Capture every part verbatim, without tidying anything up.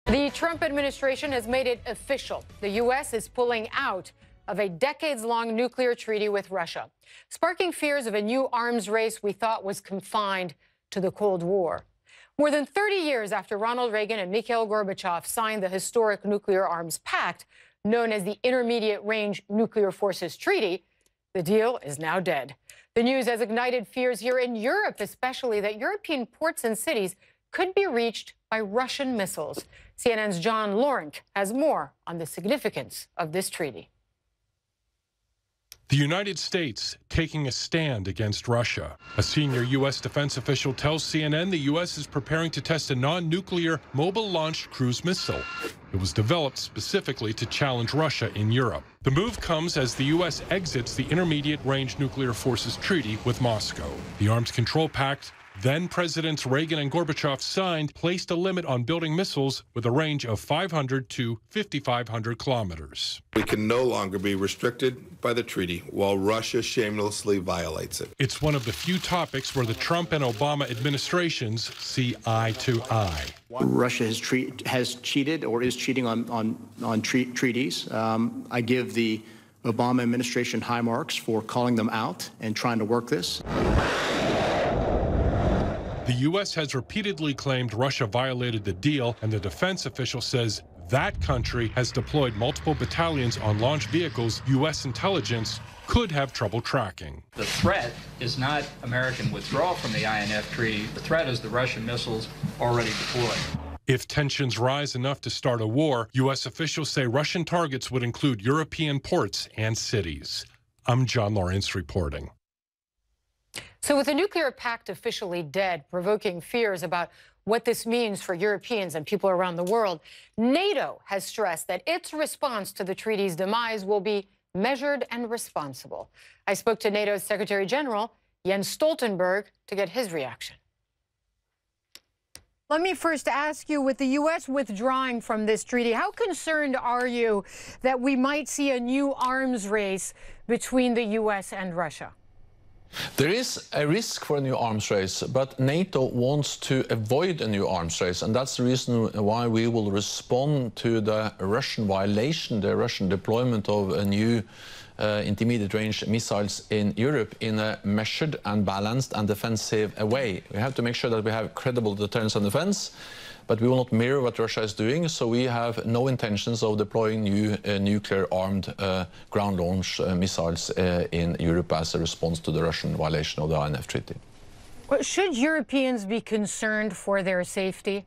The Trump administration has made it official. The U S is pulling out of a decades-long nuclear treaty with Russia, sparking fears of a new arms race we thought was confined to the Cold War. More than thirty years after Ronald Reagan and Mikhail Gorbachev signed the historic nuclear arms pact, known as the Intermediate Range Nuclear Forces Treaty, the deal is now dead. The news has ignited fears here in Europe, especially that European ports and cities could be reached by Russian missiles. C N N's John Laurent has more on the significance of this treaty. The United States taking a stand against Russia. A senior U S defense official tells C N N the U S is preparing to test a non-nuclear mobile-launched cruise missile. It was developed specifically to challenge Russia in Europe. The move comes as the U S exits the Intermediate Range Nuclear Forces Treaty with Moscow. The Arms Control Pact, then Presidents Reagan and Gorbachev signed, placed a limit on building missiles with a range of five hundred to fifty-five hundred kilometers. We can no longer be restricted by the treaty while Russia shamelessly violates it. It's one of the few topics where the Trump and Obama administrations see eye to eye. Russia has, treat, has cheated or is cheating on, on, on tre treaties. Um, I give the Obama administration high marks for calling them out and trying to work this. The U S has repeatedly claimed Russia violated the deal, and the defense official says that country has deployed multiple battalions on launch vehicles U S intelligence could have trouble tracking. The threat is not American withdrawal from the I N F treaty. The threat is the Russian missiles already deployed. If tensions rise enough to start a war, U S officials say Russian targets would include European ports and cities. I'm John Lawrence reporting. So with the nuclear pact officially dead, provoking fears about what this means for Europeans and people around the world, NATO has stressed that its response to the treaty's demise will be measured and responsible. I spoke to NATO's Secretary General, Jens Stoltenberg, to get his reaction. Let me first ask you, with the U S withdrawing from this treaty, how concerned are you that we might see a new arms race between the U S and Russia? There is a risk for a new arms race, but NATO wants to avoid a new arms race, and that's the reason why we will respond to the Russian violation, the Russian deployment of a new uh, intermediate-range missiles in Europe in a measured and balanced and defensive way. We have to make sure that we have credible deterrence and defense, but we will not mirror what Russia is doing, so we have no intentions of deploying new uh, nuclear-armed uh, ground launch uh, missiles uh, in Europe as a response to the Russian violation of the I N F treaty. Well, should Europeans be concerned for their safety?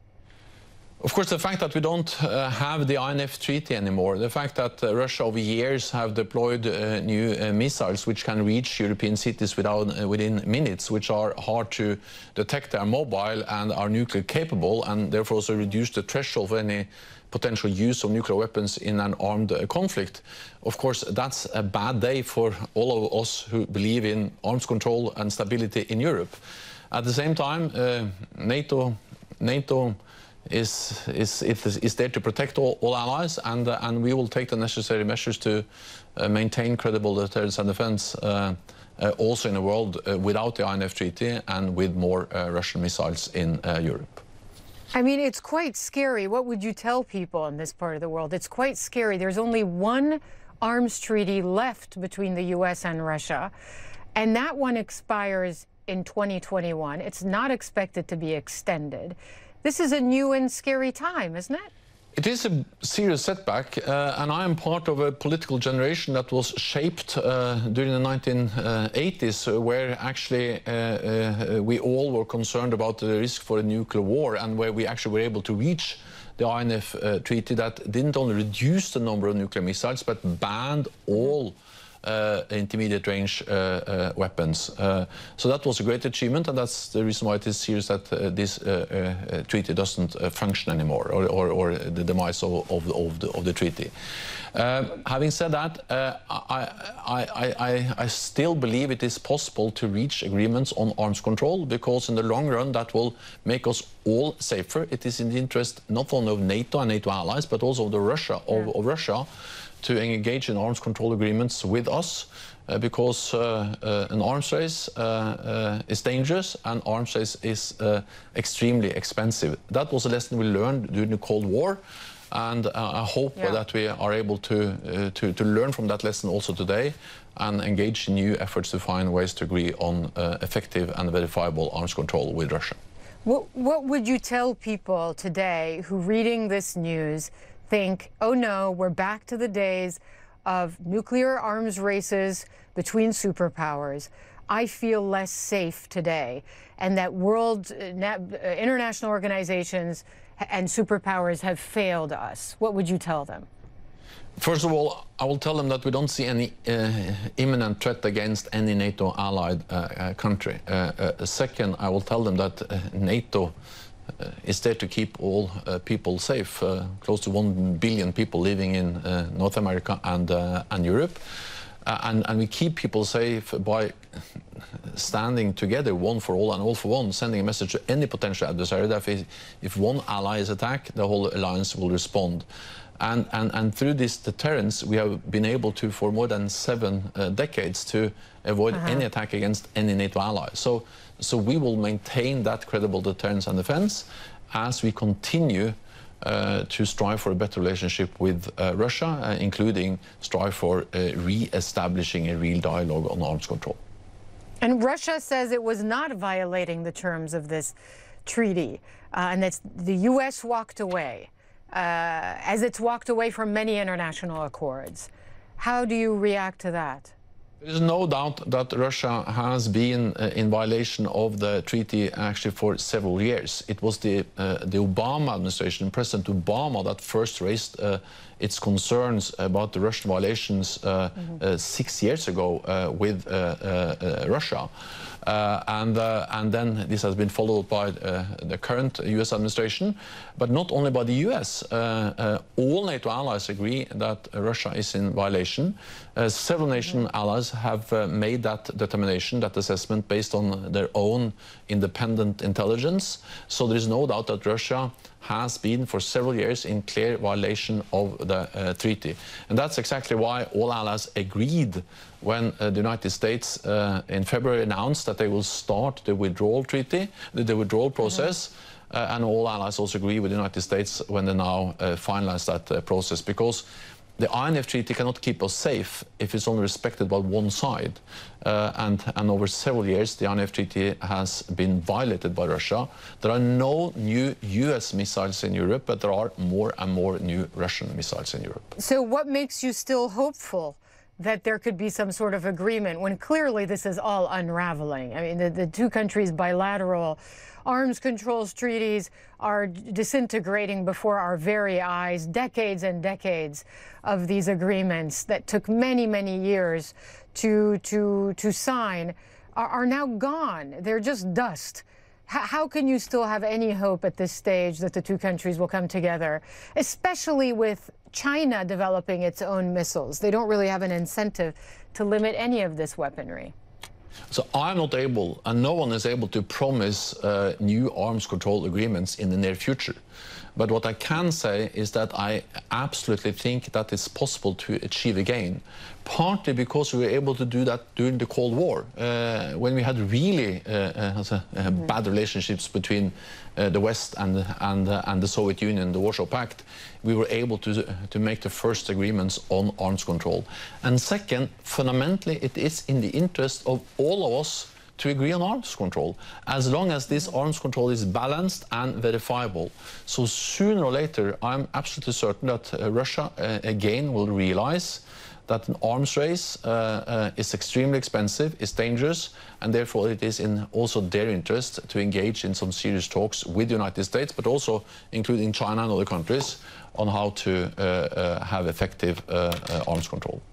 Of course, the fact that we don't uh, have the I N F treaty anymore, the fact that uh, Russia over years have deployed uh, new uh, missiles which can reach European cities without, uh, within minutes, which are hard to detect, they are mobile and are nuclear capable, and therefore also reduce the threshold for any potential use of nuclear weapons in an armed uh, conflict. Of course, that's a bad day for all of us who believe in arms control and stability in Europe. At the same time, uh, NATO, NATO Is, is, is there to protect all, all allies, and, uh, and we will take the necessary measures to uh, maintain credible deterrence and defense uh, uh, also in a world uh, without the I N F treaty and with more uh, Russian missiles in uh, Europe. I mean, it's quite scary. What would you tell people in this part of the world? It's quite scary. There's only one arms treaty left between the U S and Russia, and that one expires in twenty twenty-one. It's not expected to be extended. This is a new and scary time, isn't it? It is a serious setback, uh, and I am part of a political generation that was shaped uh, during the nineteen eighties, uh, where actually uh, uh, we all were concerned about the risk for a nuclear war, and where we actually were able to reach the I N F uh, treaty that didn't only reduce the number of nuclear missiles, but banned all Uh, intermediate range uh, uh, weapons. Uh, so that was a great achievement, and that's the reason why it is serious that uh, this uh, uh, treaty doesn't uh, function anymore, or, or, or the demise of, of, of, the, of the treaty. Uh, having said that, uh, I, I, I, I still believe it is possible to reach agreements on arms control, because in the long run that will make us all safer. It is in the interest not only of NATO and NATO allies, but also of the Russia of, yeah. of Russia to engage in arms control agreements with us, uh, because uh, uh, an arms race uh, uh, is dangerous and arms race is uh, extremely expensive. That was a lesson we learned during the Cold War, and uh, I hope yeah. that we are able to, uh, to, to learn from that lesson also today and engage in new efforts to find ways to agree on uh, effective and verifiable arms control with Russia. What, what would you tell people today who, reading this news, think, oh no, we're back to the days of nuclear arms races between superpowers? I feel less safe today, and that world, uh, international organizations and superpowers have failed us. What would you tell them? First of all, I will tell them that we don't see any uh, imminent threat against any NATO allied uh, uh, country. Uh, uh, second, I will tell them that uh, NATO uh, is there to keep all uh, people safe. Uh, close to one billion people living in uh, North America and, uh, and Europe. Uh, and, and we keep people safe by standing together, one for all and all for one, sending a message to any potential adversary that if, if one ally is attacked, the whole alliance will respond. And, and, and through this deterrence, we have been able to, for more than seven uh, decades, to avoid uh-huh. any attack against any NATO ally. So, so we will maintain that credible deterrence and defense as we continue uh, to strive for a better relationship with uh, Russia, uh, including strive for uh, re-establishing a real dialogue on arms control. And Russia says it was not violating the terms of this treaty, uh, and that the U S walked away. Uh, as it's walked away from many international accords. How do you react to that? There is no doubt that Russia has been uh, in violation of the treaty actually for several years. It was the, uh, the Obama administration, President Obama, that first raised uh, its concerns about the Russian violations uh, mm-hmm. uh, six years ago uh, with uh, uh, uh, Russia. Uh, and, uh, and then this has been followed by uh, the current U S administration, but not only by the U S. Uh, uh, all NATO allies agree that uh, Russia is in violation. Uh, several nation mm-hmm. allies have uh, made that determination, that assessment, based on their own independent intelligence. So there is no doubt that Russia has been for several years in clear violation of the uh, treaty. And that's exactly why all allies agreed when uh, the United States uh, in February announced that they will start the withdrawal treaty, the, the withdrawal process. Mm-hmm. uh, and all allies also agree with the United States when they now uh, finalize that uh, process, because the I N F treaty cannot keep us safe if it's only respected by one side. Uh, and, and over several years, the I N F treaty has been violated by Russia. There are no new U S missiles in Europe, but there are more and more new Russian missiles in Europe. So what makes you still hopeful that there could be some sort of agreement when clearly this is all unraveling? I mean, the, the two countries' bilateral arms controls treaties are disintegrating before our very eyes. Decades and decades of these agreements that took many, many years to, to, to sign are, are now gone. They're just dust. H- how can you still have any hope at this stage that the two countries will come together, especially with China developing its own missiles? They don't really have an incentive to limit any of this weaponry. So I'm not able, and no one is able, to promise uh, new arms control agreements in the near future. But what I can say is that I absolutely think that it's possible to achieve again, partly because we were able to do that during the Cold War, uh, when we had really uh, uh, uh, bad relationships between uh, the West and, and, uh, and the Soviet Union, the Warsaw Pact. We were able to, to make the first agreements on arms control. And second, fundamentally, it is in the interest of all of us to agree on arms control, as long as this arms control is balanced and verifiable. So sooner or later, I'm absolutely certain that uh, Russia uh, again will realize that an arms race uh, uh, is extremely expensive, is dangerous, and therefore it is in also their interest to engage in some serious talks with the United States, but also including China and other countries, on how to uh, uh, have effective uh, uh, arms control.